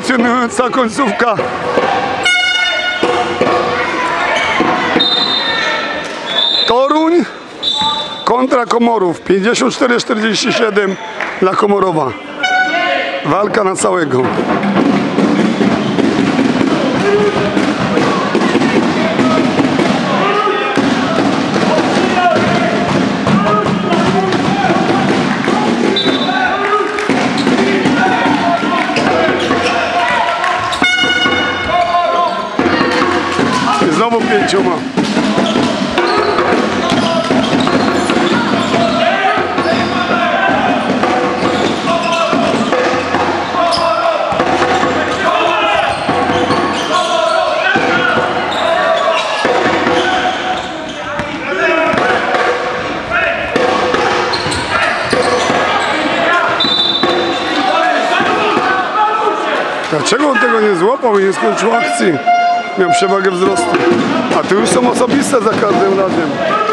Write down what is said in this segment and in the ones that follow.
emocjonująca końcówka. Toruń kontra Komorów. 54-47 dla Komorowa. Walka na całego. I znowu 5. Dlaczego on tego nie złapał i nie skończył akcji? Miał przewagę wzrostu. A tu już są osobiste za każdym razem.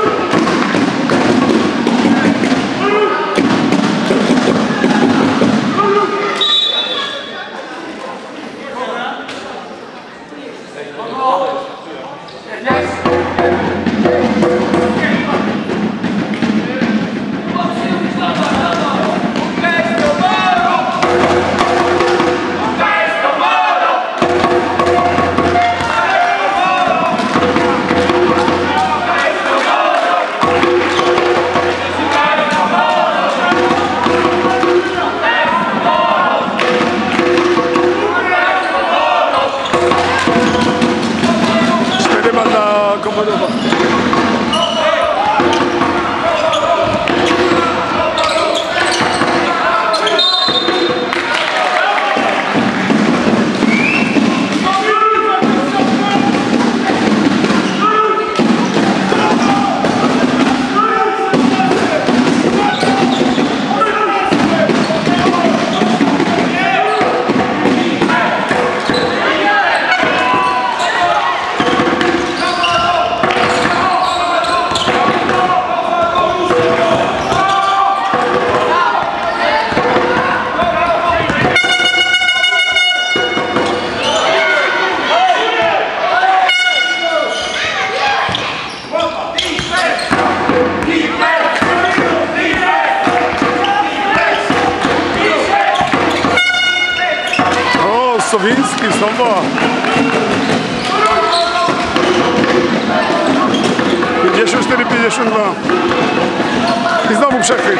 Sowiński, Sowa. 54-52. I znowu przechwyt.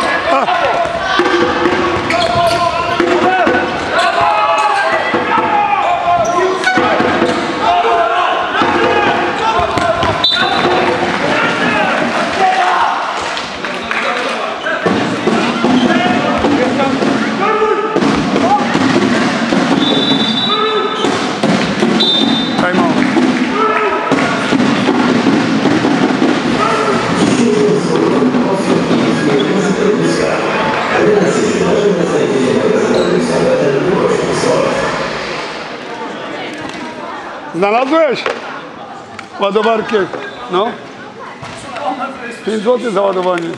Znalazłeś? Ładowarkę. No. 5 zł za ładowanie.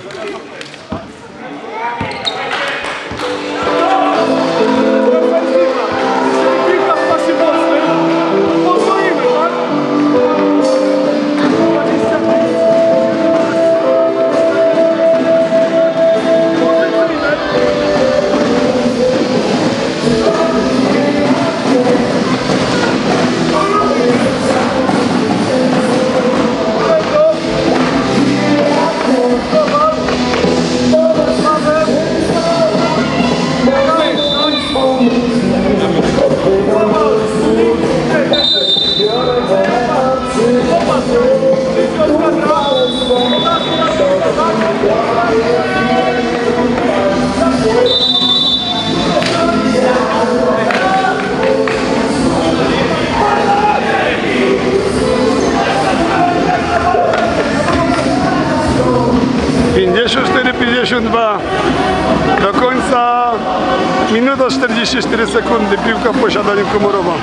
Do końca minuta 44 sekundy, piłka w posiadaniu Komorowa.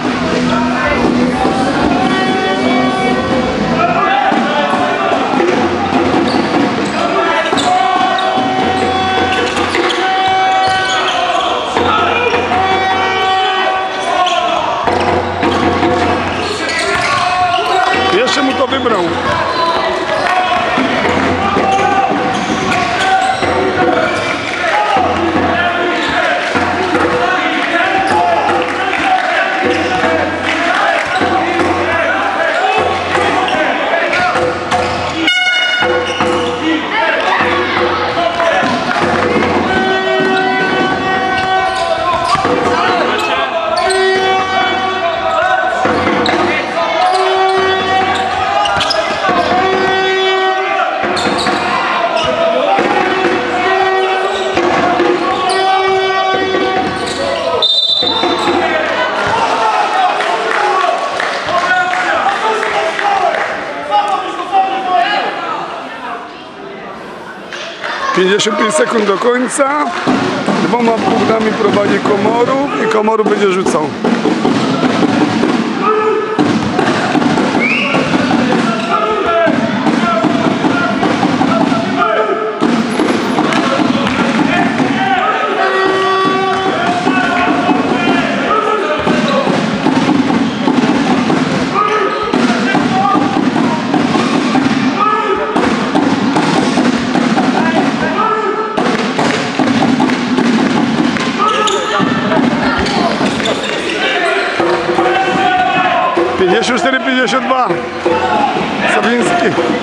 wybrał. ...55 sekund do końca. 2 punktami prowadzi Komorów i Komorów będzie rzucał. Jeszcze 4,52 Sabiński.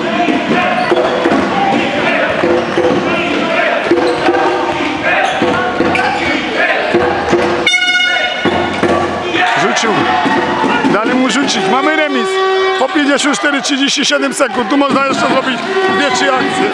Rzucił. Dali mu rzucić. Mamy remis. Po 54,37 sekund. Tu można jeszcze zrobić 2-3 akcje.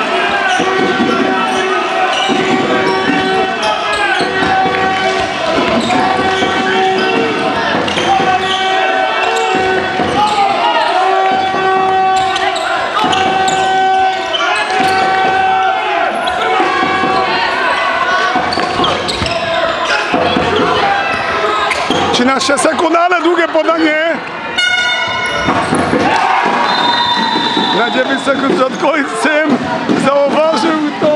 sekund, ale długie podanie. Na 9 sekund przed końcem zauważył to